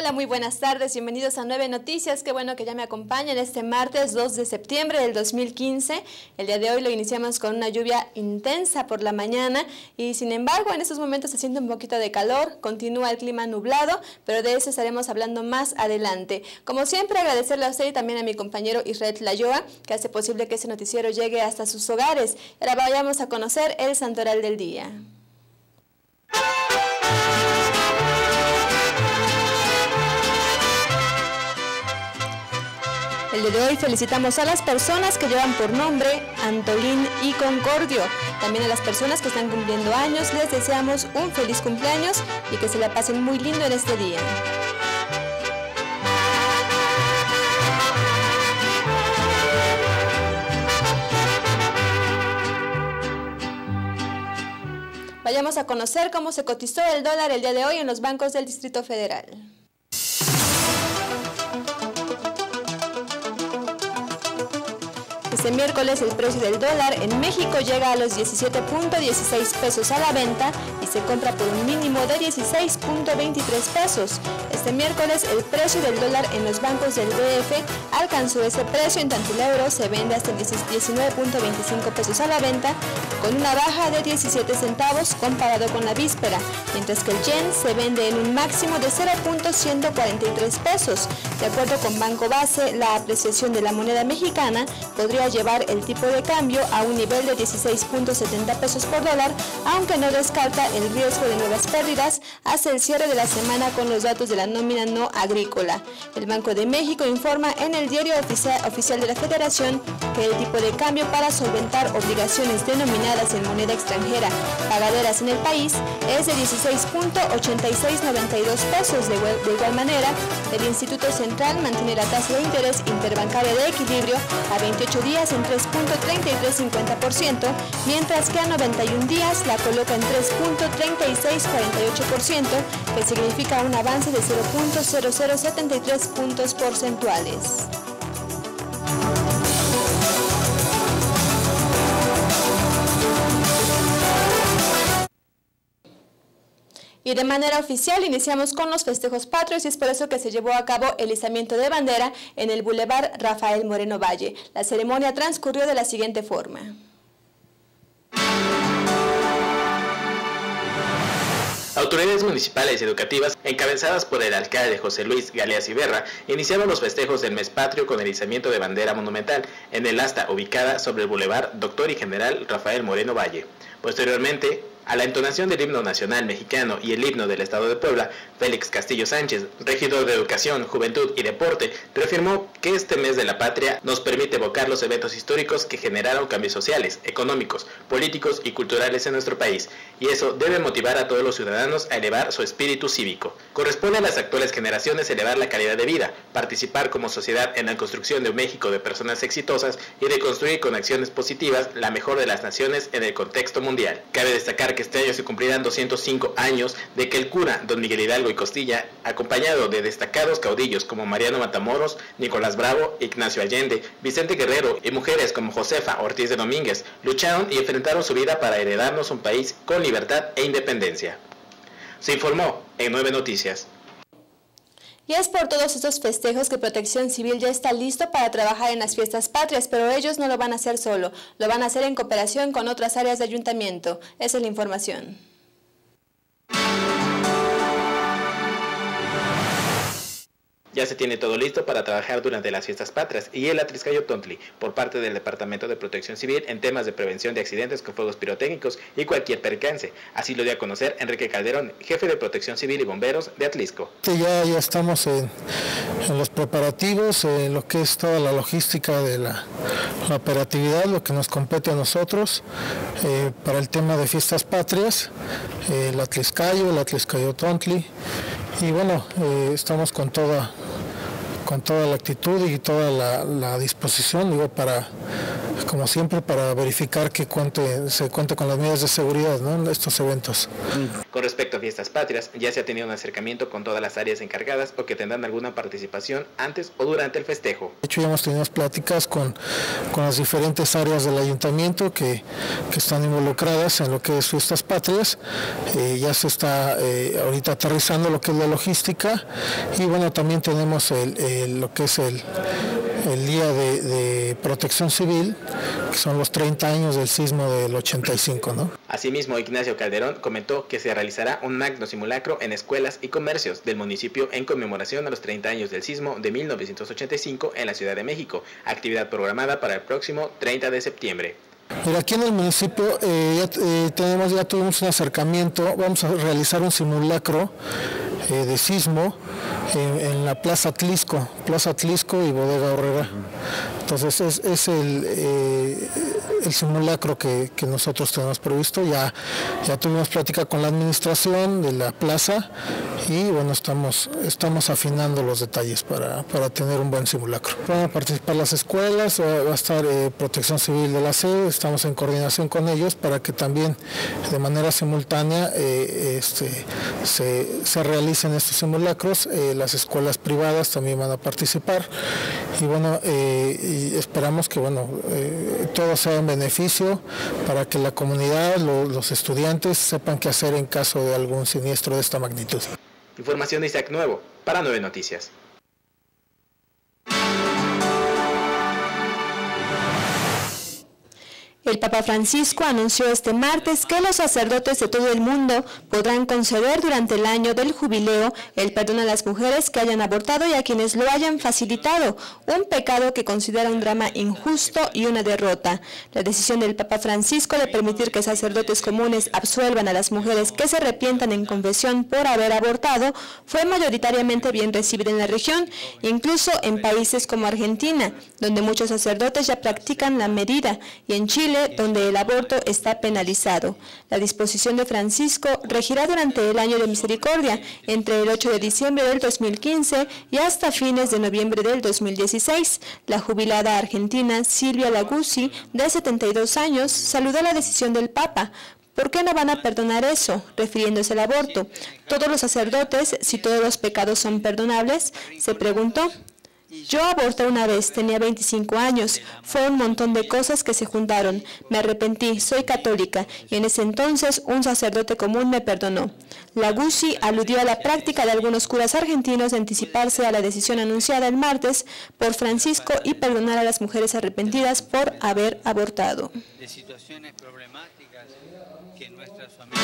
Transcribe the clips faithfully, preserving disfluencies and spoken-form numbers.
Hola, muy buenas tardes, bienvenidos a Nueve Noticias. Qué bueno que ya me acompañan este martes dos de septiembre del dos mil quince. El día de hoy lo iniciamos con una lluvia intensa por la mañana y sin embargo en estos momentos se siente un poquito de calor, continúa el clima nublado, pero de eso estaremos hablando más adelante. Como siempre, agradecerle a usted y también a mi compañero Israel Tlayoa, que hace posible que este noticiero llegue hasta sus hogares. Ahora vayamos a conocer el santoral del día. El día de hoy felicitamos a las personas que llevan por nombre Antolín y Concordio. También a las personas que están cumpliendo años les deseamos un feliz cumpleaños y que se la pasen muy lindo en este día. Vayamos a conocer cómo se cotizó el dólar el día de hoy en los bancos del Distrito Federal. Este miércoles el precio del dólar en México llega a los diecisiete punto dieciséis pesos a la venta y se compra por un mínimo de dieciséis punto veintitrés pesos. Este miércoles el precio del dólar en los bancos del D F alcanzó ese precio, en tanto el euro se vende hasta diecinueve punto veinticinco pesos a la venta, con una baja de diecisiete centavos comparado con la víspera, mientras que el yen se vende en un máximo de cero punto ciento cuarenta y tres pesos. De acuerdo con Banco Base, la apreciación de la moneda mexicana podría llevar el tipo de cambio a un nivel de dieciséis punto setenta pesos por dólar, aunque no descarta el riesgo de nuevas pérdidas hasta el cierre de la semana con los datos de la nómina no agrícola. El Banco de México informa en el diario oficial, oficial de la Federación que el tipo de cambio para solventar obligaciones denominadas en moneda extranjera pagaderas en el país es de dieciséis punto ochenta y seis noventa y dos pesos. De igual, de igual manera, el Instituto Central mantiene la tasa de interés interbancaria de equilibrio a veintiocho días en tres punto treinta y tres cincuenta por ciento, mientras que a noventa y un días la coloca en tres punto treinta y seis cuarenta y ocho por ciento, que significa un avance de cero punto cero cero setenta y tres puntos porcentuales. Y de manera oficial iniciamos con los festejos patrios y es por eso que se llevó a cabo el izamiento de bandera en el Boulevard Rafael Moreno Valle. La ceremonia transcurrió de la siguiente forma. Autoridades municipales y educativas, encabezadas por el alcalde José Luis Galeas Iberra, iniciaron los festejos del mes patrio con el izamiento de bandera monumental en el asta ubicada sobre el Boulevard Doctor y General Rafael Moreno Valle. Posteriormente, a la entonación del himno nacional mexicano y el himno del Estado de Puebla, Félix Castillo Sánchez, regidor de Educación, Juventud y Deporte, reafirmó que este mes de la patria nos permite evocar los eventos históricos que generaron cambios sociales, económicos, políticos y culturales en nuestro país, y eso debe motivar a todos los ciudadanos a elevar su espíritu cívico. Corresponde a las actuales generaciones elevar la calidad de vida, participar como sociedad en la construcción de un México de personas exitosas y de construir con acciones positivas la mejor de las naciones en el contexto mundial. Cabe destacar que este año se cumplirán doscientos cinco años de que el cura don Miguel Hidalgo y Costilla, acompañado de destacados caudillos como Mariano Matamoros, Nicolás Bravo, Ignacio Allende, Vicente Guerrero y mujeres como Josefa Ortiz de Domínguez, lucharon y enfrentaron su vida para heredarnos un país con libertad e independencia. Se informó en Nueve Noticias. Y es por todos estos festejos que Protección Civil ya está listo para trabajar en las fiestas patrias, pero ellos no lo van a hacer solo, lo van a hacer en cooperación con otras áreas de ayuntamiento. Esa es la información. Ya se tiene todo listo para trabajar durante las fiestas patrias y el Atliscayo-Tontli por parte del Departamento de Protección Civil en temas de prevención de accidentes con fuegos pirotécnicos y cualquier percance. Así lo dio a conocer Enrique Calderón, jefe de Protección Civil y Bomberos de Atlisco. Ya, ya estamos en, en los preparativos, en lo que es toda la logística de la, la operatividad, lo que nos compete a nosotros eh, para el tema de fiestas patrias, eh, el Atliscayo, el Atliscayo-Tontli. Y bueno, eh, estamos con toda, con toda la actitud y toda la, la disposición digo, para como siempre, para verificar que cuente, se cuente con las medidas de seguridad, ¿no?, en estos eventos. Con respecto a Fiestas Patrias, ya se ha tenido un acercamiento con todas las áreas encargadas o que tendrán alguna participación antes o durante el festejo. De hecho, ya hemos tenido pláticas con, con las diferentes áreas del ayuntamiento que, que están involucradas en lo que es Fiestas Patrias. Eh, ya se está eh, ahorita aterrizando lo que es la logística, y bueno, también tenemos el, el, lo que es el, el Día de, de Protección Civil, que son los treinta años del sismo del ochenta y cinco, ¿no? Asimismo, Ignacio Calderón comentó que se realizará un magno simulacro en escuelas y comercios del municipio en conmemoración a los treinta años del sismo de mil novecientos ochenta y cinco en la Ciudad de México, actividad programada para el próximo treinta de septiembre. Mira, aquí en el municipio eh, ya, eh, tenemos, ya tuvimos un acercamiento, vamos a realizar un simulacro eh, de sismo en, en la Plaza Atlisco, Plaza Atlisco y Bodega Aurrera. Entonces es, es el, eh, el simulacro que, que nosotros tenemos previsto. Ya, ya tuvimos plática con la administración de la plaza y bueno, estamos, estamos afinando los detalles para, para tener un buen simulacro. Van a participar las escuelas, va a estar eh, Protección Civil de la sede, estamos en coordinación con ellos para que también de manera simultánea eh, este, se, se realicen estos simulacros. Eh, las escuelas privadas también van a participar y bueno, eh, y esperamos que bueno, eh, todo sea en beneficio para que la comunidad, lo, los estudiantes sepan qué hacer en caso de algún siniestro de esta magnitud. Información de Isaac Nuevo para Nueve Noticias. El Papa Francisco anunció este martes que los sacerdotes de todo el mundo podrán conceder durante el año del jubileo el perdón a las mujeres que hayan abortado y a quienes lo hayan facilitado, un pecado que considera un drama injusto y una derrota. La decisión del Papa Francisco de permitir que sacerdotes comunes absuelvan a las mujeres que se arrepientan en confesión por haber abortado fue mayoritariamente bien recibida en la región, incluso en países como Argentina, donde muchos sacerdotes ya practican la medida, y en Chile, donde el aborto está penalizado. La disposición de Francisco regirá durante el año de misericordia, entre el ocho de diciembre del dos mil quince y hasta fines de noviembre del dos mil dieciséis. La jubilada argentina Silvia Laguzzi, de setenta y dos años, saludó la decisión del Papa. ¿Por qué no van a perdonar eso? Refiriéndose al aborto. ¿Todos los sacerdotes, si todos los pecados son perdonables?, se preguntó. Yo aborté una vez, tenía veinticinco años, fue un montón de cosas que se juntaron, me arrepentí, soy católica, y en ese entonces un sacerdote común me perdonó. Laguzzi aludió a la práctica de algunos curas argentinos de anticiparse a la decisión anunciada el martes por Francisco y perdonar a las mujeres arrepentidas por haber abortado. De situaciones problemáticas que nuestras familias...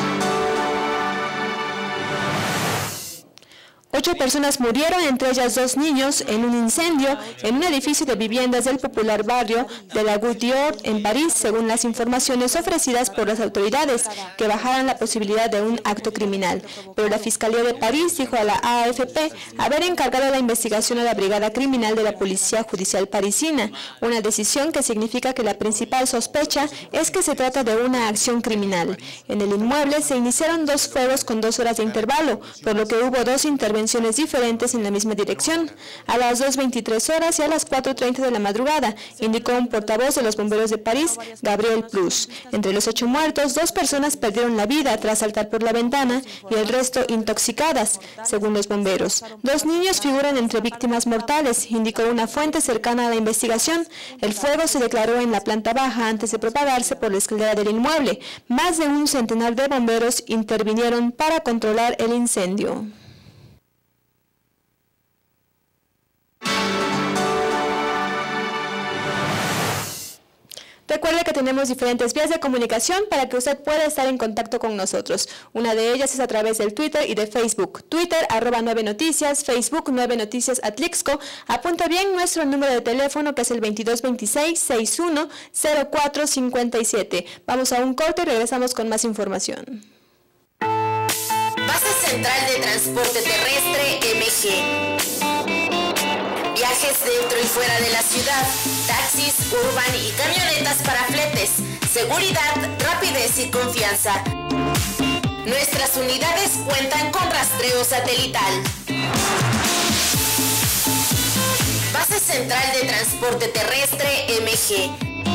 Ocho personas murieron, entre ellas dos niños, en un incendio en un edificio de viviendas del popular barrio de la Goutte d'Or en París, según las informaciones ofrecidas por las autoridades, que bajaran la posibilidad de un acto criminal. Pero la Fiscalía de París dijo a la A F P haber encargado la investigación a la Brigada Criminal de la Policía Judicial Parisina, una decisión que significa que la principal sospecha es que se trata de una acción criminal. En el inmueble se iniciaron dos fuegos con dos horas de intervalo, por lo que hubo dos intervenciones diferentes en la misma dirección, a las dos veintitrés horas y a las cuatro treinta de la madrugada, indicó un portavoz de los bomberos de París, Gabriel Plus. Entre los ocho muertos, dos personas perdieron la vida tras saltar por la ventana y el resto intoxicadas, según los bomberos. Dos niños figuran entre víctimas mortales, indicó una fuente cercana a la investigación. El fuego se declaró en la planta baja antes de propagarse por la escalera del inmueble. Más de un centenar de bomberos intervinieron para controlar el incendio. Recuerde que tenemos diferentes vías de comunicación para que usted pueda estar en contacto con nosotros. Una de ellas es a través del Twitter y de Facebook. Twitter, arroba nueve noticias, Facebook, nueve noticias Atlixco. Apunta bien nuestro número de teléfono, que es el veintidós veintiséis, sesenta y uno, cero cuatro cincuenta y siete. Vamos a un corte y regresamos con más información. Base Central de Transporte Terrestre, M G. Viajes dentro y fuera de la ciudad, taxis, urban y camionetas para fletes, seguridad, rapidez y confianza. Nuestras unidades cuentan con rastreo satelital. Base Central de Transporte Terrestre, M G.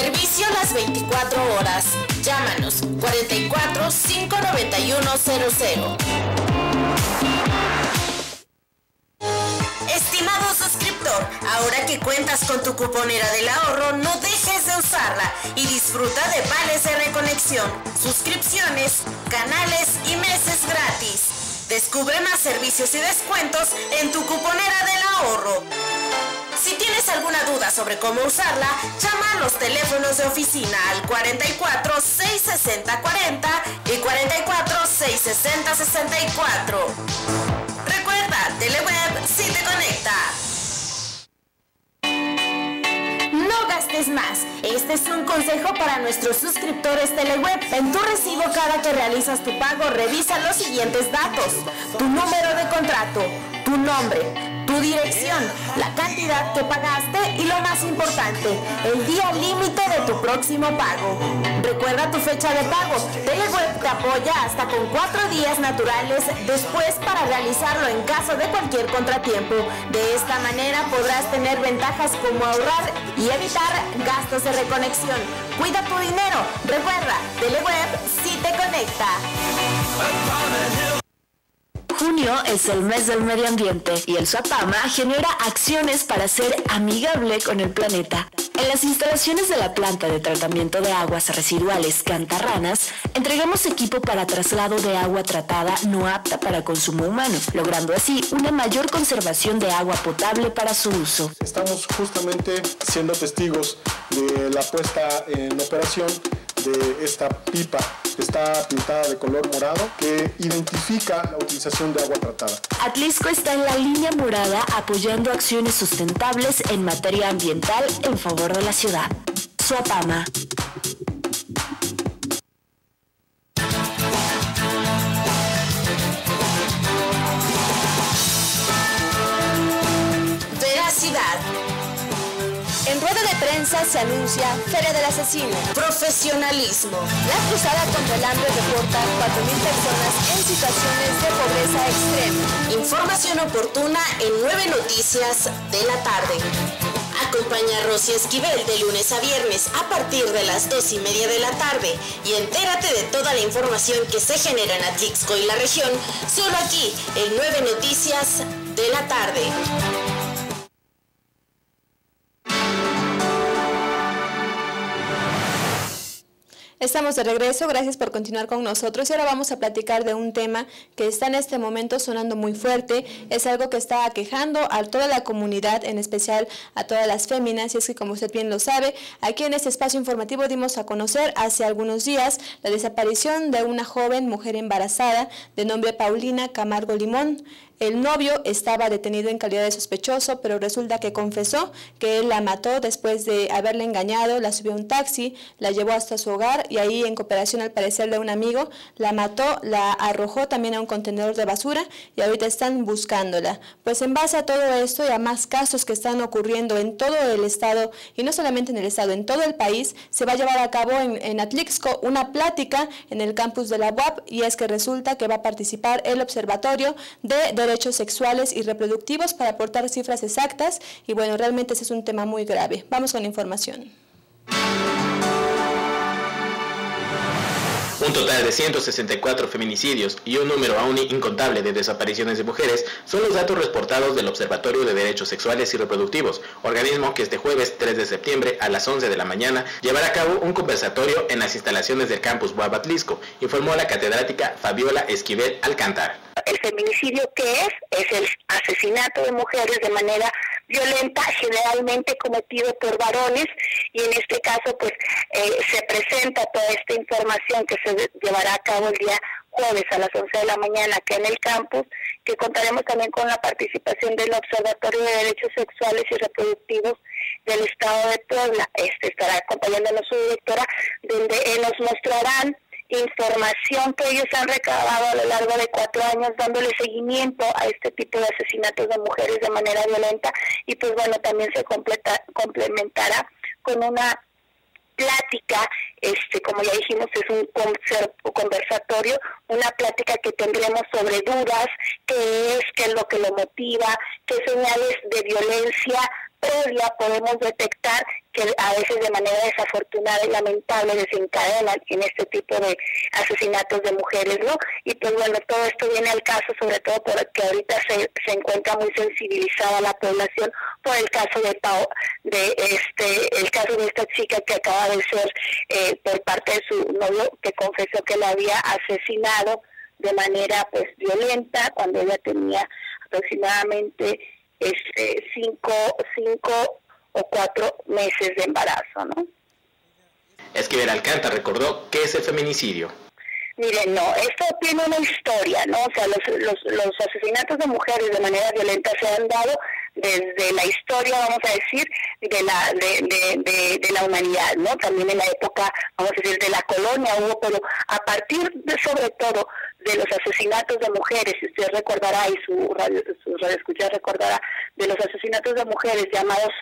Servicio las veinticuatro horas. Llámanos cuarenta y cuatro, cinco noventa y uno cero cero. Estimado suscriptor, ahora que cuentas con tu cuponera del ahorro, no dejes de usarla y disfruta de vales de reconexión, suscripciones, canales y meses gratis. Descubre más servicios y descuentos en tu cuponera del ahorro. Si tienes alguna duda sobre cómo usarla, llama a los teléfonos de oficina al cuarenta y cuatro, seiscientos sesenta, cuarenta y cuarenta y cuatro, seiscientos sesenta, sesenta y cuatro. Recuerda, Teleweb sí te conecta. No gastes más. Este es un consejo para nuestros suscriptores Teleweb. En tu recibo cada que realizas tu pago, revisa los siguientes datos: tu número de contrato, tu nombre, tu dirección, la cantidad que pagaste y lo más importante, el día límite de tu próximo pago. Recuerda tu fecha de pago. Teleweb te apoya hasta con cuatro días naturales después para realizarlo en caso de cualquier contratiempo. De esta manera podrás tener ventajas como ahorrar y evitar gastos de reconexión. Cuida tu dinero. Recuerda, Teleweb sí te conecta. Junio es el mes del medio ambiente y el SUAPAMA genera acciones para ser amigable con el planeta. En las instalaciones de la planta de tratamiento de aguas residuales Cantarranas, entregamos equipo para traslado de agua tratada no apta para consumo humano, logrando así una mayor conservación de agua potable para su uso. Estamos justamente siendo testigos de la puesta en operación de esta pipa que está pintada de color morado que identifica la utilización de agua tratada. Atlisco está en la línea morada apoyando acciones sustentables en materia ambiental en favor de la ciudad. SUAPAMA. Veracidad. En rueda de prensa se anuncia Feria del Asesino. Profesionalismo. La cruzada contra el hambre reporta cuatro mil personas en situaciones de pobreza extrema. Información oportuna en nueve Noticias de la tarde. Acompaña a Rosy Esquivel de lunes a viernes a partir de las dos y media de la tarde y entérate de toda la información que se genera en Atlixco y la región, solo aquí en nueve Noticias de la tarde. Estamos de regreso, gracias por continuar con nosotros y ahora vamos a platicar de un tema que está en este momento sonando muy fuerte. Es algo que está aquejando a toda la comunidad, en especial a todas las féminas, y es que, como usted bien lo sabe, aquí en este espacio informativo dimos a conocer hace algunos días la desaparición de una joven mujer embarazada de nombre Paulina Camargo Limón. El novio estaba detenido en calidad de sospechoso, pero resulta que confesó que él la mató después de haberla engañado, la subió a un taxi, la llevó hasta su hogar y ahí, en cooperación al parecer de un amigo, la mató, la arrojó también a un contenedor de basura y ahorita están buscándola. Pues en base a todo esto y a más casos que están ocurriendo en todo el estado, y no solamente en el estado, en todo el país, se va a llevar a cabo en, en Atlixco una plática en el campus de la U A P, y es que resulta que va a participar el Observatorio de Derechos derechos sexuales y reproductivos para aportar cifras exactas y bueno, realmente ese es un tema muy grave. Vamos con la información. Un total de ciento sesenta y cuatro feminicidios y un número aún incontable de desapariciones de mujeres son los datos reportados del Observatorio de Derechos Sexuales y Reproductivos, organismo que este jueves tres de septiembre a las once de la mañana llevará a cabo un conversatorio en las instalaciones del campus U A P Atlixco, informó la catedrática Fabiola Esquivel Alcántara. El feminicidio, ¿qué es? Es el asesinato de mujeres de manera violenta, generalmente cometido por varones, y en este caso pues eh, se presenta toda esta información que se llevará a cabo el día jueves a las once de la mañana acá en el campus, que contaremos también con la participación del Observatorio de Derechos Sexuales y Reproductivos del Estado de Puebla. Este estará acompañándonos su directora, donde eh, nos mostrarán información que ellos han recabado a lo largo de cuatro años dándole seguimiento a este tipo de asesinatos de mujeres de manera violenta, y pues bueno, también se completa, complementará con una plática, este como ya dijimos, es un conversatorio, una plática que tendremos sobre dudas, qué es, qué es lo que lo motiva, qué señales de violencia previa podemos detectar que a veces de manera desafortunada y lamentable desencadenan en este tipo de asesinatos de mujeres, ¿no? Y pues bueno, todo esto viene al caso, sobre todo porque ahorita se, se encuentra muy sensibilizada la población por el caso de Pau, de este, el caso de esta chica que acaba de ser eh, por parte de su novio, que confesó que la había asesinado de manera pues violenta cuando ella tenía aproximadamente este, cinco, cinco o cuatro meses de embarazo, ¿no? Esquivel Alcántara recordó qué es el feminicidio. Miren, no, esto tiene una historia, ¿no? O sea, los, los, los asesinatos de mujeres de manera violenta se han dado desde la historia, vamos a decir, de la de, de, de, de la humanidad, ¿no? También en la época, vamos a decir, de la colonia hubo, pero a partir de, sobre todo, de los asesinatos de mujeres, si usted recordará y su radio, su radio escucha recordará, de los asesinatos de mujeres llamados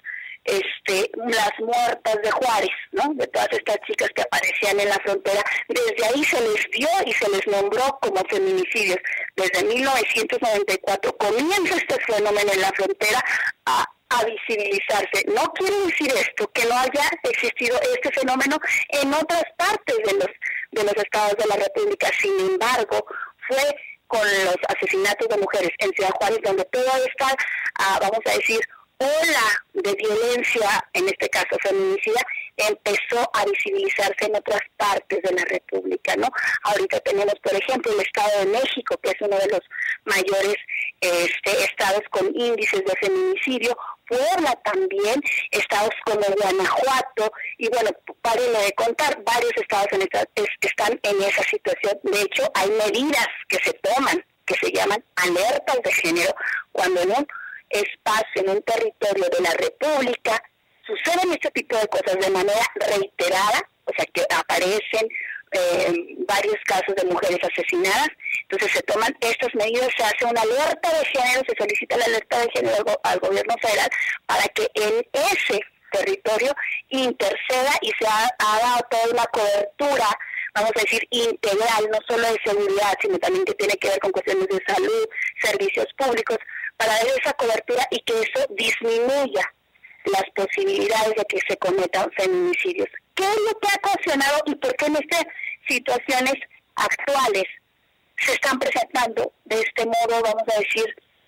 este las muertas de Juárez, ¿no? De todas estas chicas que aparecían en la frontera, desde ahí se les dio y se les nombró como feminicidios. Desde mil novecientos noventa y cuatro comienza este fenómeno en la frontera a, a visibilizarse. No quiere decir esto que no haya existido este fenómeno en otras partes de los de los estados de la República. Sin embargo, fue con los asesinatos de mujeres en Ciudad Juárez donde toda esta, uh, vamos a decir, ola de violencia, en este caso feminicida, empezó a visibilizarse en otras partes de la República, ¿no? Ahorita tenemos, por ejemplo, el Estado de México, que es uno de los mayores este, estados con índices de feminicidio, Puebla también, estados como Guanajuato, y bueno, párenme de contar, varios estados en esta, es, están en esa situación. De hecho, hay medidas que se toman, que se llaman alertas de género, cuando en un espacio, en un territorio de la República, suceden este tipo de cosas de manera reiterada, o sea que aparecen eh, varios casos de mujeres asesinadas, entonces se toman estas medidas, se hace una alerta de género, se solicita la alerta de género al, go al gobierno federal para que en ese territorio interceda y se ha, ha dado toda una cobertura, vamos a decir, integral, no solo de seguridad, sino también que tiene que ver con cuestiones de salud, servicios públicos, para dar esa cobertura y que eso disminuya las posibilidades de que se cometan feminicidios. ¿Qué es lo que ha ocasionado y por qué en estas situaciones actuales se están presentando de este modo, vamos a decir,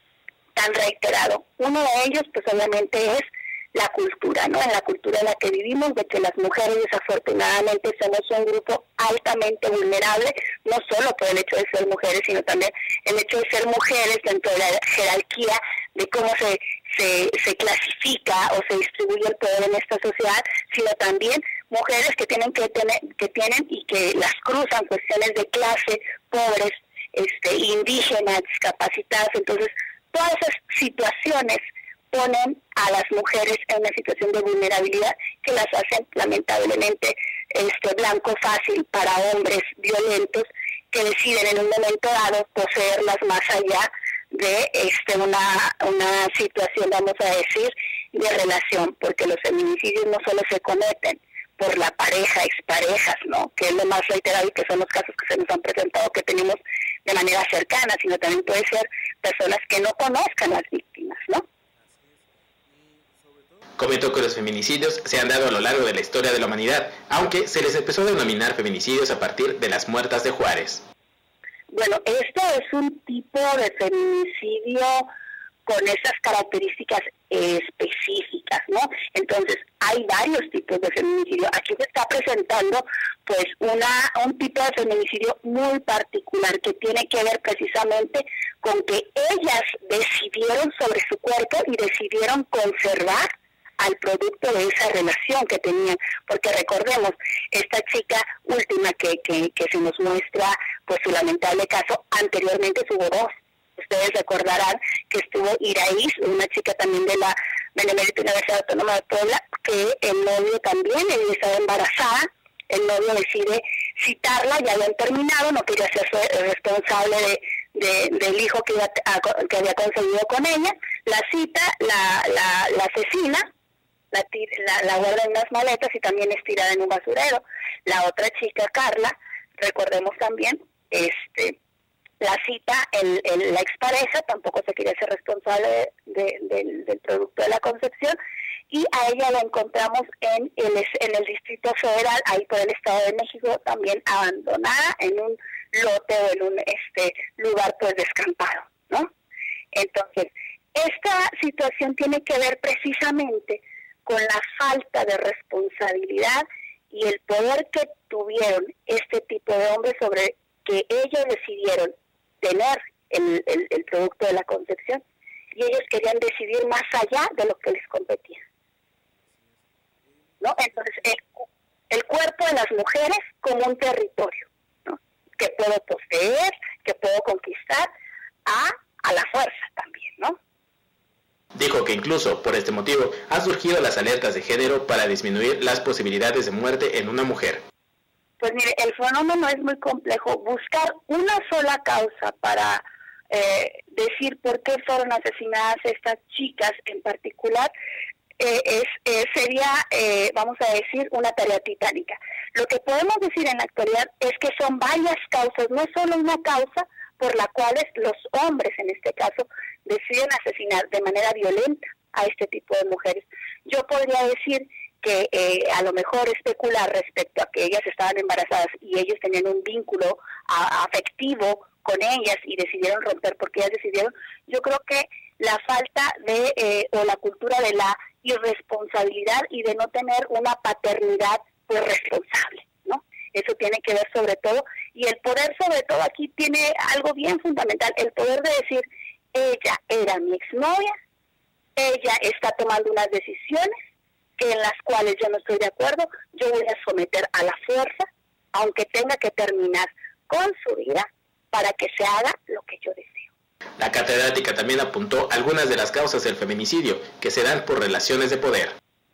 tan reiterado? Uno de ellos, pues obviamente es la cultura, ¿no? En la cultura en la que vivimos, de que las mujeres desafortunadamente somos un grupo altamente vulnerable, no solo por el hecho de ser mujeres, sino también el hecho de ser mujeres dentro de la jerarquía de cómo se, se, se clasifica o se distribuye el poder en esta sociedad, sino también mujeres que tienen que tener, que tienen y que las cruzan cuestiones de clase, pobres, este, indígenas, discapacitadas. Entonces, todas esas situaciones ponen a las mujeres en una situación de vulnerabilidad que las hacen lamentablemente este blanco fácil para hombres violentos que deciden en un momento dado poseerlas más allá de este una una situación, vamos a decir, de relación, porque los feminicidios no solo se cometen por la pareja, exparejas, ¿no? Que es lo más reiterado y que son los casos que se nos han presentado que tenemos de manera cercana, sino también puede ser personas que no conozcan a las víctimas, ¿no? Comentó que los feminicidios se han dado a lo largo de la historia de la humanidad, aunque se les empezó a denominar feminicidios a partir de las muertas de Juárez. Bueno, esto es un tipo de feminicidio con esas características específicas, ¿no? Entonces, hay varios tipos de feminicidio. Aquí se está presentando, pues, una un tipo de feminicidio muy particular que tiene que ver precisamente con que ellas decidieron sobre su cuerpo y decidieron conservar al producto de esa relación que tenían, porque recordemos, esta chica última que, que, que se nos muestra, pues su lamentable caso, anteriormente tuvo dos. Ustedes recordarán que estuvo Iraís, una chica también de la Benemérita Universidad Autónoma de Puebla, que el novio también, ella estaba embarazada, el novio decide citarla, ya habían terminado, no quería ser responsable de, de, del hijo que, iba a, que había conseguido con ella, la cita, la, la, la asesina, La, la, la guarda en unas maletas y también es tirada en un basurero. La otra chica, Carla, recordemos también, este, la cita, el, el, la expareja tampoco se quería ser responsable de, de, de, del producto de la concepción y a ella la encontramos en el, en el Distrito Federal, ahí por el Estado de México, también abandonada en un lote o en un este lugar pues descampado, ¿no? Entonces, esta situación tiene que ver precisamente con la falta de responsabilidad y el poder que tuvieron este tipo de hombres sobre que ellos decidieron tener el, el, el producto de la concepción y ellos querían decidir más allá de lo que les competía, ¿no? Entonces, el, el cuerpo de las mujeres como un territorio, ¿no? Que puedo poseer, que puedo conquistar a, a la fuerza también, ¿no? Dijo que incluso por este motivo han surgido las alertas de género para disminuir las posibilidades de muerte en una mujer. Pues mire, el fenómeno es muy complejo. Buscar una sola causa para eh, decir por qué fueron asesinadas estas chicas en particular eh, es eh, sería, eh, vamos a decir, una tarea titánica. Lo que podemos decir en la actualidad es que son varias causas, no solo una causa por la cual los hombres, en este caso, deciden asesinar de manera violenta a este tipo de mujeres. Yo podría decir que eh, a lo mejor especular respecto a que ellas estaban embarazadas y ellos tenían un vínculo a, afectivo con ellas y decidieron romper porque ellas decidieron, yo creo que la falta de, eh, o la cultura de la irresponsabilidad y de no tener una paternidad pues responsable, ¿no? Eso tiene que ver sobre todo, y el poder sobre todo aquí tiene algo bien fundamental, el poder de decir, ella era mi exnovia, ella está tomando unas decisiones que en las cuales yo no estoy de acuerdo, yo voy a someter a la fuerza, aunque tenga que terminar con su vida, para que se haga lo que yo deseo. La catedrática también apuntó algunas de las causas del feminicidio, que se dan por relaciones de poder.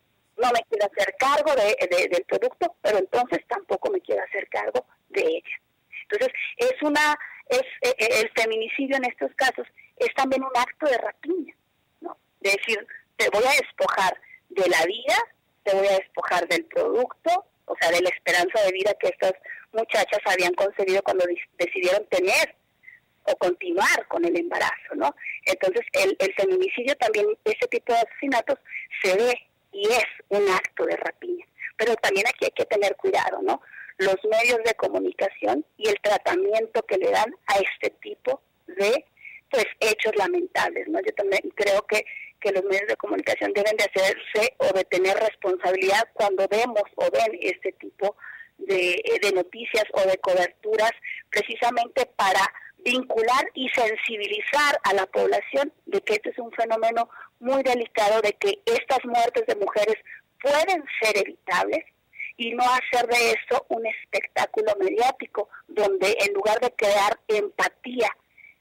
No me quiero hacer cargo de, de, del producto, pero entonces tampoco me quiero hacer cargo de ella. Entonces, es una, es eh, el feminicidio en estos casos es también un acto de rapiña, ¿no? De decir, te voy a despojar de la vida, te voy a despojar del producto, o sea, de la esperanza de vida que estas muchachas habían concebido cuando decidieron tener o continuar con el embarazo, ¿no? Entonces, el, el feminicidio también, ese tipo de asesinatos, se ve y es un acto de rapiña. Pero también aquí hay que tener cuidado, ¿no? Los medios de comunicación y el tratamiento que le dan a este tipo de, pues, hechos lamentables, ¿no? Yo también creo que, que los medios de comunicación deben de hacerse o de tener responsabilidad cuando vemos o ven este tipo de, de noticias o de coberturas, precisamente para vincular y sensibilizar a la población de que este es un fenómeno muy delicado, de que estas muertes de mujeres pueden ser evitables y no hacer de esto un espectáculo mediático donde en lugar de crear empatía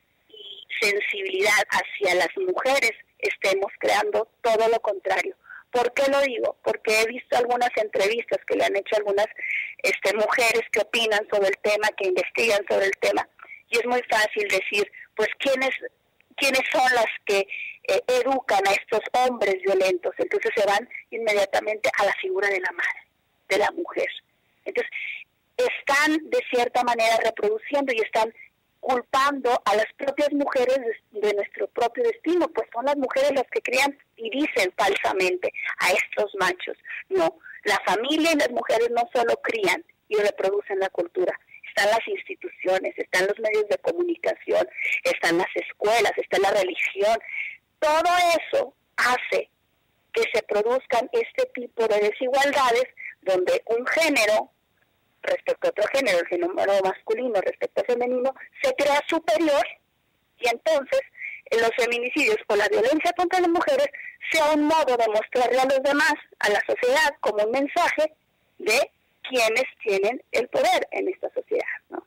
y sensibilidad hacia las mujeres estemos creando todo lo contrario. ¿Por qué lo digo? Porque he visto algunas entrevistas que le han hecho algunas este, mujeres que opinan sobre el tema, que investigan sobre el tema, y es muy fácil decir, pues, ¿quiénes, quiénes son las que eh, educan a estos hombres violentos? Entonces se van inmediatamente a la figura de la madre, de la mujer. Entonces, están de cierta manera reproduciendo y están culpando a las propias mujeres de, de nuestro propio destino, pues son las mujeres las que crían y dicen falsamente a estos machos. No, la familia y las mujeres no solo crían y reproducen la cultura, están las instituciones, están los medios de comunicación, están las escuelas, está la religión. Todo eso hace que se produzcan este tipo de desigualdades donde un género respecto a otro género, el género masculino respecto al femenino, se crea superior y entonces los feminicidios o la violencia contra las mujeres sea un modo de mostrarle a los demás, a la sociedad, como un mensaje de quienes tienen el poder en esta sociedad, ¿no?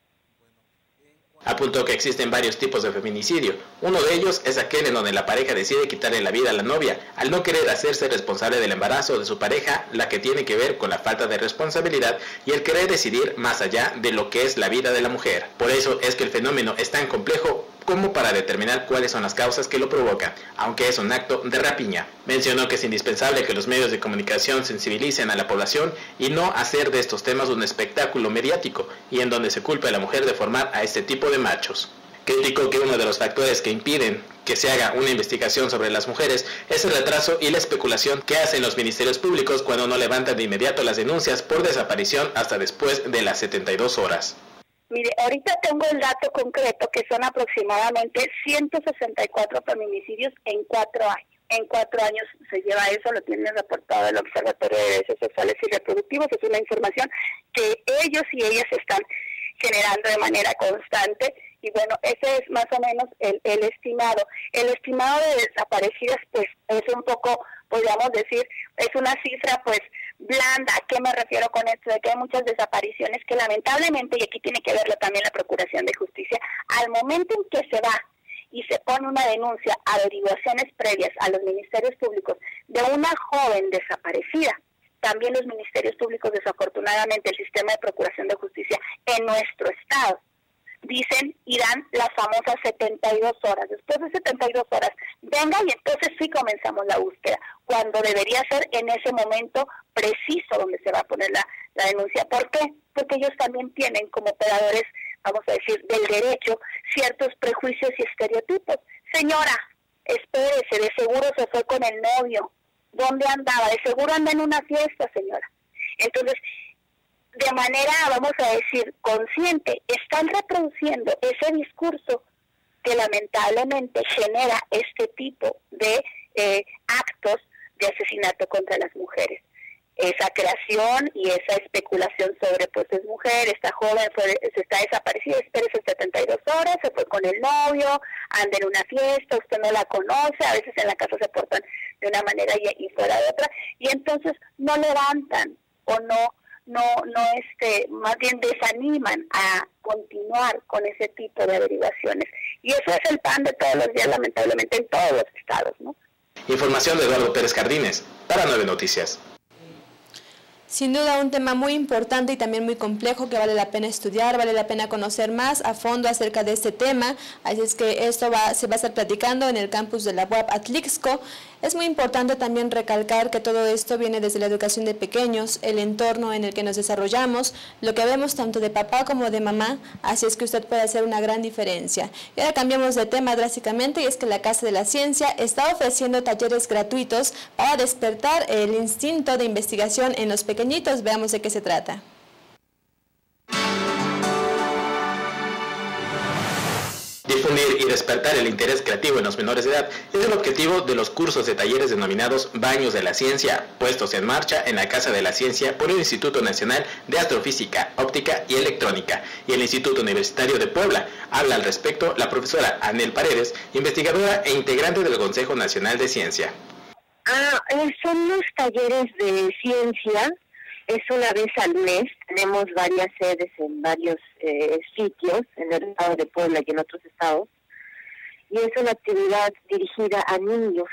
Apuntó que existen varios tipos de feminicidio. Uno de ellos es aquel en donde la pareja decide quitarle la vida a la novia al no querer hacerse responsable del embarazo de su pareja, la que tiene que ver con la falta de responsabilidad y el querer decidir más allá de lo que es la vida de la mujer. Por eso es que el fenómeno es tan complejo como para determinar cuáles son las causas que lo provocan, aunque es un acto de rapiña. Mencionó que es indispensable que los medios de comunicación sensibilicen a la población y no hacer de estos temas un espectáculo mediático y en donde se culpe a la mujer de formar a este tipo de machos. Criticó que uno de los factores que impiden que se haga una investigación sobre las mujeres es el retraso y la especulación que hacen los ministerios públicos cuando no levantan de inmediato las denuncias por desaparición hasta después de las setenta y dos horas. Mire, ahorita tengo el dato concreto que son aproximadamente ciento sesenta y cuatro feminicidios en cuatro años. En cuatro años se lleva eso, lo tiene reportado el Observatorio de Derechos Sexuales y Reproductivos. Es una información que ellos y ellas están generando de manera constante. Y bueno, ese es más o menos el, el estimado. El estimado de desaparecidas, pues, es un poco, podríamos decir, es una cifra, pues, blanda. ¿A qué me refiero con esto? De que hay muchas desapariciones que lamentablemente, y aquí tiene que verlo también la Procuración de Justicia, al momento en que se va y se pone una denuncia, averiguaciones previas a los ministerios públicos de una joven desaparecida, también los ministerios públicos, desafortunadamente, el sistema de Procuración de Justicia en nuestro estado, dicen y dan las famosas setenta y dos horas. Después de setenta y dos horas, venga y entonces sí comenzamos la búsqueda, cuando debería ser en ese momento preciso donde se va a poner la, la denuncia. ¿Por qué? Porque ellos también tienen como operadores, vamos a decir, del derecho, ciertos prejuicios y estereotipos. Señora, espérese, de seguro se fue con el novio. ¿Dónde andaba? De seguro anda en una fiesta, señora. Entonces, de manera, vamos a decir, consciente, están reproduciendo ese discurso que lamentablemente genera este tipo de eh, actos de asesinato contra las mujeres. Esa creación y esa especulación sobre, pues es mujer, esta joven fue, se está desaparecida, espérese setenta y dos horas, se fue con el novio, anda en una fiesta, usted no la conoce, a veces en la casa se portan de una manera y, y fuera de otra, y entonces no levantan o no, no, no este, más bien desaniman a continuar con ese tipo de averiguaciones. Y eso es el pan de todos los días, lamentablemente, en todos los estados, ¿no? Información de Eduardo Pérez Jardines, para Nueve Noticias. Sin duda un tema muy importante y también muy complejo que vale la pena estudiar, vale la pena conocer más a fondo acerca de este tema, así es que esto va, se va a estar platicando en el campus de la U A P Atlixco. Es muy importante también recalcar que todo esto viene desde la educación de pequeños, el entorno en el que nos desarrollamos, lo que vemos tanto de papá como de mamá, así es que usted puede hacer una gran diferencia. Y ahora cambiamos de tema drásticamente y es que la Casa de la Ciencia está ofreciendo talleres gratuitos para despertar el instinto de investigación en los pequeñitos. Veamos de qué se trata. Difundir y despertar el interés creativo en los menores de edad es el objetivo de los cursos de talleres denominados Baños de la Ciencia, puestos en marcha en la Casa de la Ciencia por el Instituto Nacional de Astrofísica, Óptica y Electrónica y el Instituto Universitario de Puebla. Habla al respecto la profesora Anel Paredes, investigadora e integrante del Consejo Nacional de Ciencia. Ah, son los talleres de ciencia. Es una vez al mes, tenemos varias sedes en varios eh, sitios, en el estado de Puebla y en otros estados, y es una actividad dirigida a niños.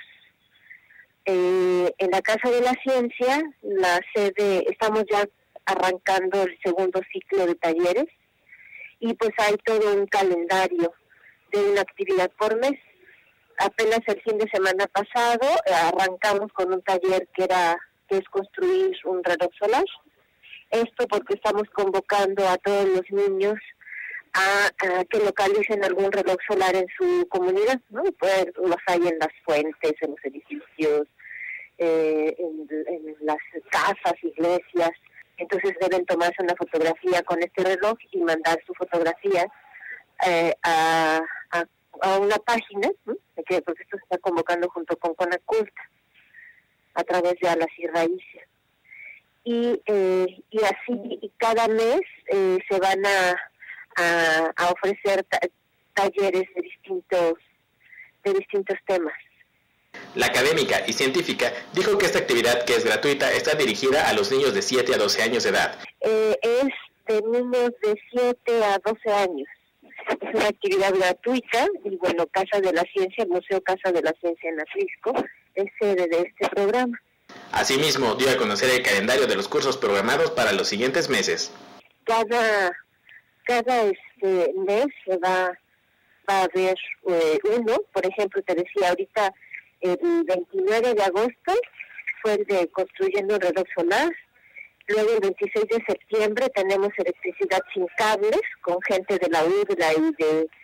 Eh, en la Casa de la Ciencia, la sede, estamos ya arrancando el segundo ciclo de talleres, y pues hay todo un calendario de una actividad por mes. Apenas el fin de semana pasado eh, arrancamos con un taller que era... que es construir un reloj solar. Esto porque estamos convocando a todos los niños a, a que localicen algún reloj solar en su comunidad, ¿no? Pues los hay en las fuentes, en los edificios, eh, en, en las casas, iglesias. Entonces deben tomarse una fotografía con este reloj y mandar su fotografía eh, a, a, a una página, ¿no? Que porque esto se está convocando junto con Conaculta, a través de Alas y Raíces. Y, eh, y así y cada mes eh, se van a, a, a ofrecer ta talleres de distintos, de distintos temas. La académica y científica dijo que esta actividad, que es gratuita, está dirigida a los niños de siete a doce años de edad. Eh, es de niños de siete a doce años. Es una actividad gratuita y bueno, Casa de la Ciencia, el Museo Casa de la Ciencia en Atlixco, es sede de este programa. Asimismo, dio a conocer el calendario de los cursos programados para los siguientes meses. Cada, cada este mes se va, va a haber eh, uno, por ejemplo, te decía ahorita, el veintinueve de agosto fue el de construyendo un reloj solar. Luego el veintiséis de septiembre tenemos electricidad sin cables con gente de la U D L A y de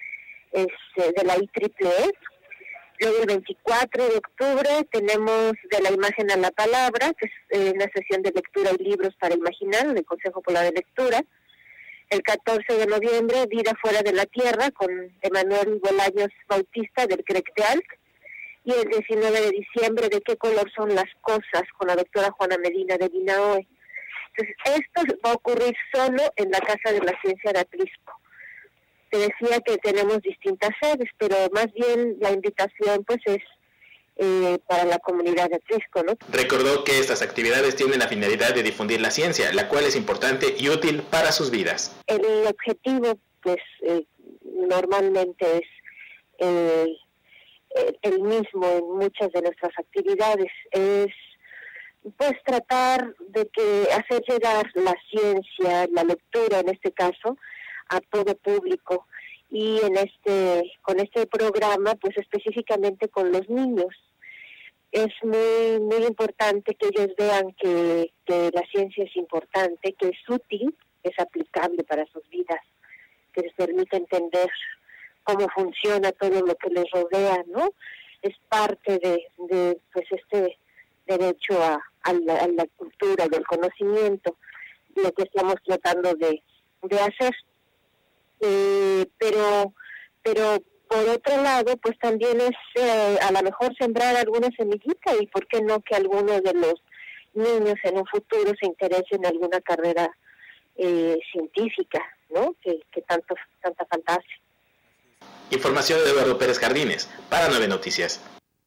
es eh, de la I triple E. Luego el veinticuatro de octubre tenemos De la imagen a la palabra, que es eh, una sesión de lectura y libros para imaginar del Consejo Polar de Lectura. El catorce de noviembre, Vida fuera de la Tierra, con Emanuel Bolaños Bautista del CRECTEALC. Y el diecinueve de diciembre, ¿De qué color son las cosas?, con la doctora Juana Medina de Binaoe. Entonces, esto va a ocurrir solo en la Casa de la Ciencia de Atlisco. Te decía que tenemos distintas sedes, pero más bien la invitación pues es eh, para la comunidad de Atlisco, ¿no? Recordó que estas actividades tienen la finalidad de difundir la ciencia, la cual es importante y útil para sus vidas. El objetivo pues eh, normalmente es eh, el mismo en muchas de nuestras actividades, es pues tratar de que hacer llegar la ciencia, la lectura en este caso, a todo público, y en este con este programa pues específicamente con los niños. Es muy muy importante que ellos vean que, que la ciencia es importante, que es útil, es aplicable para sus vidas, que les permite entender cómo funciona todo lo que les rodea, ¿no? Es parte de, de pues este derecho a, a, la, a la cultura, del conocimiento, lo que estamos tratando de, de hacer. Eh, pero pero por otro lado pues también es eh, a lo mejor sembrar alguna semillita, y por qué no que algunos de los niños en un futuro se interesen en alguna carrera eh, científica, ¿no? Que, que tanto tanta falta hace. Información de Eduardo Pérez Jardines para Nueve Noticias.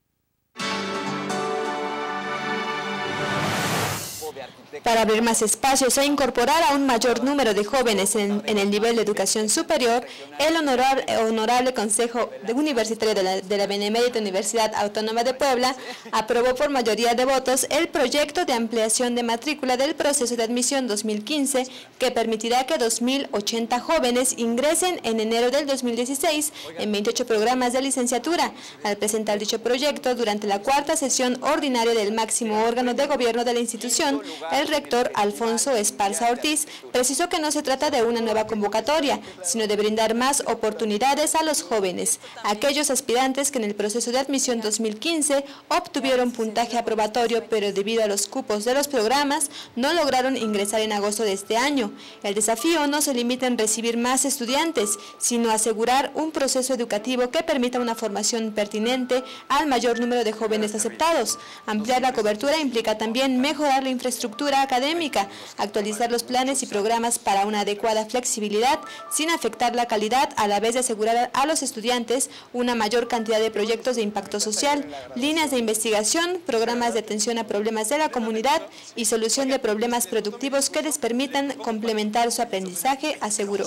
Para abrir más espacios e incorporar a un mayor número de jóvenes en, en el nivel de educación superior, el honorar, Honorable Consejo Universitario de la, de la Benemérita Universidad Autónoma de Puebla aprobó por mayoría de votos el proyecto de ampliación de matrícula del proceso de admisión dos mil quince, que permitirá que dos mil ochenta jóvenes ingresen en enero del dos mil dieciséis en veintiocho programas de licenciatura. Al presentar dicho proyecto durante la cuarta sesión ordinaria del máximo órgano de gobierno de la institución, el rector Alfonso Esparza Ortiz precisó que no se trata de una nueva convocatoria, sino de brindar más oportunidades a los jóvenes, aquellos aspirantes que en el proceso de admisión dos mil quince obtuvieron puntaje aprobatorio, pero debido a los cupos de los programas no lograron ingresar en agosto de este año. El desafío no se limita en recibir más estudiantes, sino asegurar un proceso educativo que permita una formación pertinente al mayor número de jóvenes aceptados. Ampliar la cobertura implica también mejorar la infraestructura académica, actualizar los planes y programas para una adecuada flexibilidad sin afectar la calidad, a la vez de asegurar a los estudiantes una mayor cantidad de proyectos de impacto social, líneas de investigación, programas de atención a problemas de la comunidad y solución de problemas productivos que les permitan complementar su aprendizaje, aseguró.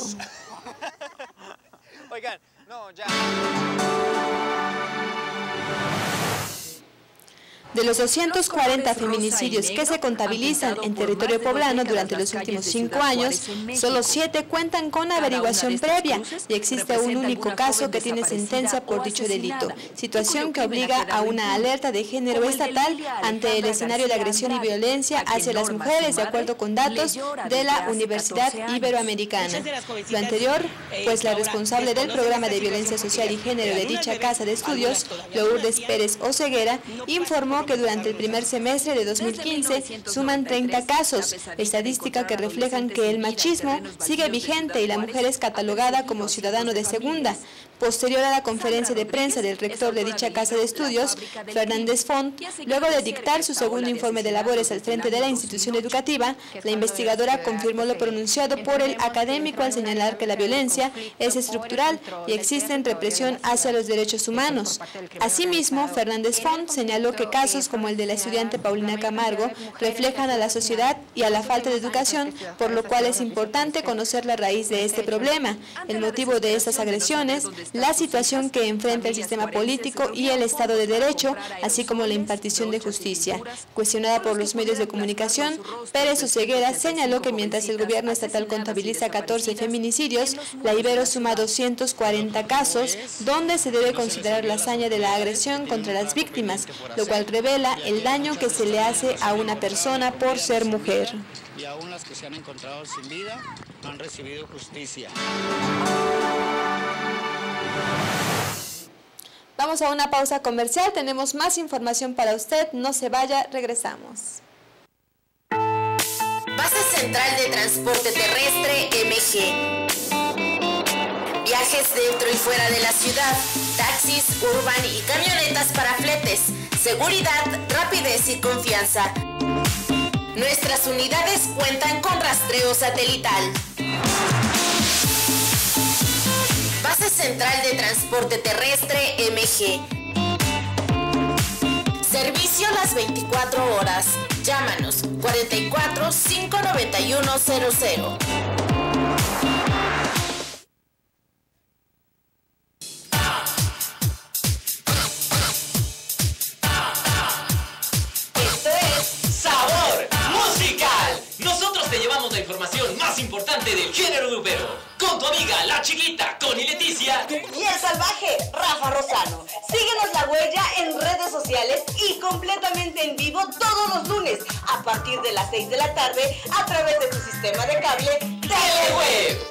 Oigan, no, ya. De los doscientos cuarenta feminicidios que se contabilizan en territorio poblano durante los últimos cinco años, solo siete cuentan con averiguación previa y existe un único caso que tiene sentencia por dicho delito, situación que obliga a una alerta de género estatal ante el escenario de agresión y violencia hacia las mujeres, de acuerdo con datos de la Universidad Iberoamericana. Lo anterior, pues la responsable del programa de violencia social y género de dicha casa de estudios, Lourdes Pérez Oseguera, informó que durante el primer semestre de dos mil quince suman treinta casos, estadística que reflejan que el machismo sigue vigente y la mujer es catalogada como ciudadano de segunda. Posterior a la conferencia de prensa del rector de dicha casa de estudios, Fernández Font, luego de dictar su segundo informe de labores al frente de la institución educativa, la investigadora confirmó lo pronunciado por el académico al señalar que la violencia es estructural y existe represión hacia los derechos humanos. Asimismo, Fernández Font señaló que casos como el de la estudiante Paulina Camargo reflejan a la sociedad y a la falta de educación, por lo cual es importante conocer la raíz de este problema, el motivo de estas agresiones, la situación que enfrenta el sistema político y el Estado de Derecho, así como la impartición de justicia. Cuestionada por los medios de comunicación, Pérez Oseguera señaló que mientras el gobierno estatal contabiliza catorce feminicidios, la Ibero suma doscientos cuarenta casos, donde se debe considerar la hazaña de la agresión contra las víctimas, lo cual revela el daño que se le hace a una persona por ser mujer. Y aún las que se han encontrado sin vida han recibido justicia. Vamos a una pausa comercial, tenemos más información para usted, no se vaya, regresamos. Base Central de Transporte Terrestre M G. Viajes dentro y fuera de la ciudad, taxis, urban y camionetas para fletes, seguridad, rapidez y confianza. Nuestras unidades cuentan con rastreo satelital. Base Central de Transporte Terrestre M G. Servicio las veinticuatro horas. Llámanos cuarenta y cuatro, cinco noventa y uno, cero cero. Esto es Sabor Musical. Nosotros te llevamos la información más importante del género grupero. Con tu amiga, la chiquita, Connie Leticia. Y el salvaje, Rafa Rosano. Síguenos la huella en redes sociales y completamente en vivo todos los lunes a partir de las seis de la tarde a través de tu sistema de cable Teleweb.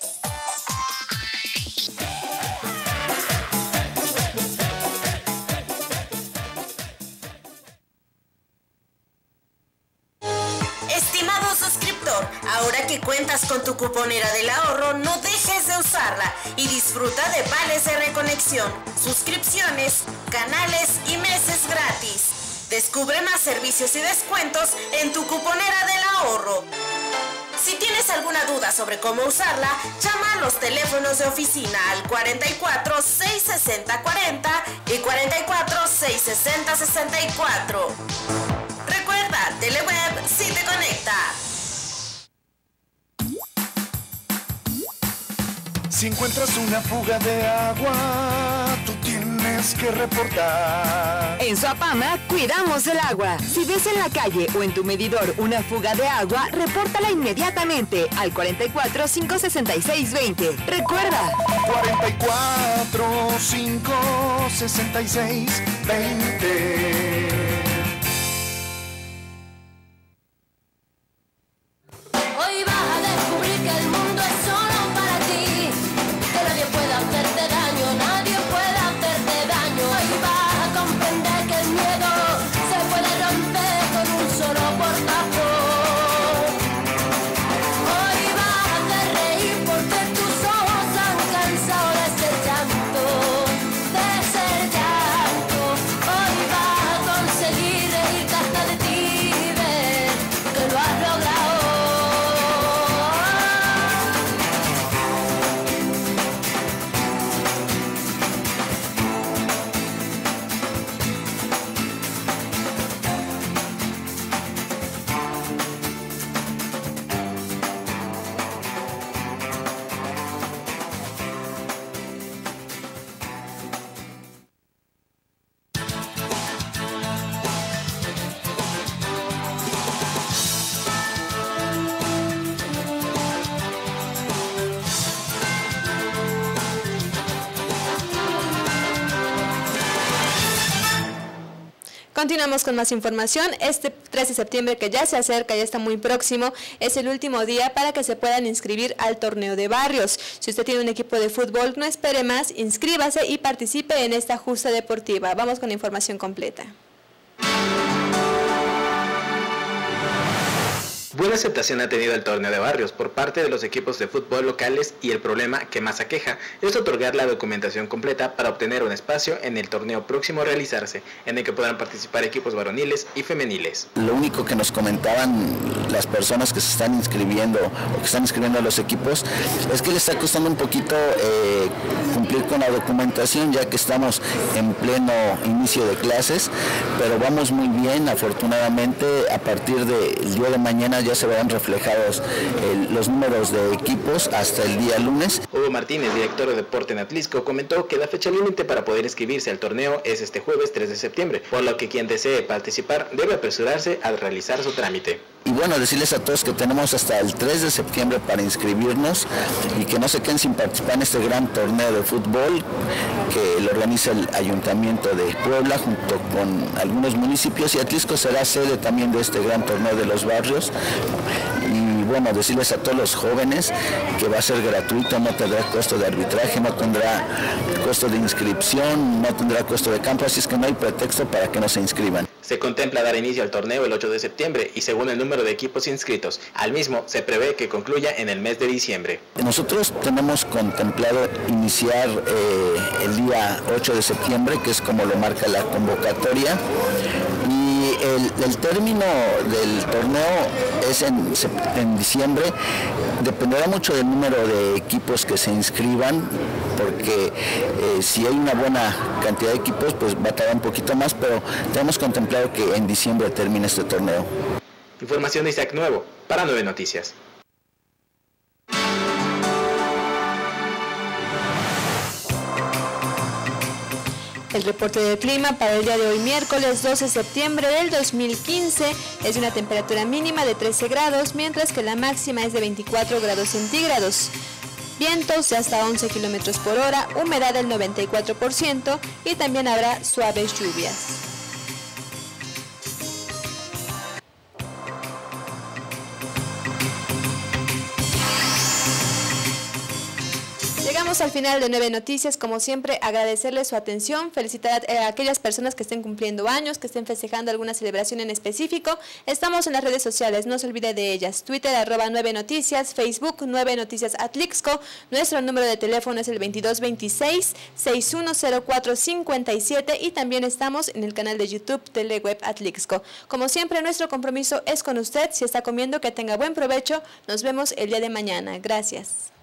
Estimado suscriptor, ahora que cuentas con tu cuponera del ahorro, no dejes de usarla y disfruta de vales de reconexión, suscripciones, canales y meses gratis. Descubre más servicios y descuentos en tu cuponera del ahorro. Si tienes alguna duda sobre cómo usarla, llama a los teléfonos de oficina al cuarenta y cuatro, seis sesenta, cuarenta y cuarenta y cuatro, seis sesenta, sesenta y cuatro. Recuerda, Teleweb sí te conecta. Si encuentras una fuga de agua, tú tienes que reportar. En Suapama, cuidamos el agua. Si ves en la calle o en tu medidor una fuga de agua, repórtala inmediatamente al cuarenta y cuatro, cinco sesenta y seis, veinte. Recuerda. cuarenta y cuatro, cinco sesenta y seis, veinte. Hoy vas a descubrir que el mundo es solo para ti, que nadie puede hacerte daño, nadie puede hacerte daño. Hoy vas a comprender que el miedo se puede romper con un solo portazo. Hoy vas a hacer reír porque tus ojos han cansado de ser llanto, de ser llanto. Hoy vas a conseguir reírte hasta de ti y ver que lo has logrado. Continuamos con más información. Este tres de septiembre, que ya se acerca, ya está muy próximo, es el último día para que se puedan inscribir al torneo de barrios. Si usted tiene un equipo de fútbol, no espere más, inscríbase y participe en esta justa deportiva. Vamos con la información completa. Buena aceptación ha tenido el torneo de barrios por parte de los equipos de fútbol locales y el problema que más aqueja es otorgar la documentación completa para obtener un espacio en el torneo próximo a realizarse, en el que podrán participar equipos varoniles y femeniles. Lo único que nos comentaban las personas que se están inscribiendo o que están inscribiendo a los equipos es que les está costando un poquito eh, cumplir con la documentación, ya que estamos en pleno inicio de clases, pero vamos muy bien. Afortunadamente, a partir del día de mañana ya se verán reflejados eh, los números de equipos hasta el día lunes. Hugo Martínez, director de deporte en Atlisco, comentó que la fecha límite para poder inscribirse al torneo es este jueves tres de septiembre, por lo que quien desee participar debe apresurarse al realizar su trámite. Y bueno, decirles a todos que tenemos hasta el tres de septiembre para inscribirnos y que no se queden sin participar en este gran torneo de fútbol que lo organiza el Ayuntamiento de Puebla junto con algunos municipios, y Atlisco será sede también de este gran torneo de los barrios. Y bueno, decirles a todos los jóvenes que va a ser gratuito, no tendrá costo de arbitraje, no tendrá costo de inscripción, no tendrá costo de campo, así es que no hay pretexto para que no se inscriban. Se contempla dar inicio al torneo el ocho de septiembre y según el número de equipos inscritos, al mismo se prevé que concluya en el mes de diciembre. Nosotros tenemos contemplado iniciar eh, el día ocho de septiembre, que es como lo marca la convocatoria, y el, el término del torneo es en, en diciembre. Dependerá mucho del número de equipos que se inscriban, porque eh, si hay una buena cantidad de equipos, pues va a tardar un poquito más, pero tenemos contemplado que en diciembre termine este torneo. Información de Isaac Nuevo, para Nueve Noticias. El reporte del clima para el día de hoy, miércoles doce de septiembre del dos mil quince, es de una temperatura mínima de trece grados, mientras que la máxima es de veinticuatro grados centígrados. Vientos de hasta once kilómetros por hora, humedad del noventa y cuatro por ciento y también habrá suaves lluvias. Llegamos al final de Nueve Noticias. Como siempre, agradecerles su atención, felicitar a aquellas personas que estén cumpliendo años, que estén festejando alguna celebración en específico. Estamos en las redes sociales, no se olvide de ellas. Twitter, arroba Nueve Noticias, Facebook, Nueve Noticias Atlixco. Nuestro número de teléfono es el veintidós veintiséis, sesenta y uno cero cuatro cincuenta y siete y también estamos en el canal de YouTube Teleweb Atlixco. Como siempre, nuestro compromiso es con usted. Si está comiendo, que tenga buen provecho. Nos vemos el día de mañana. Gracias.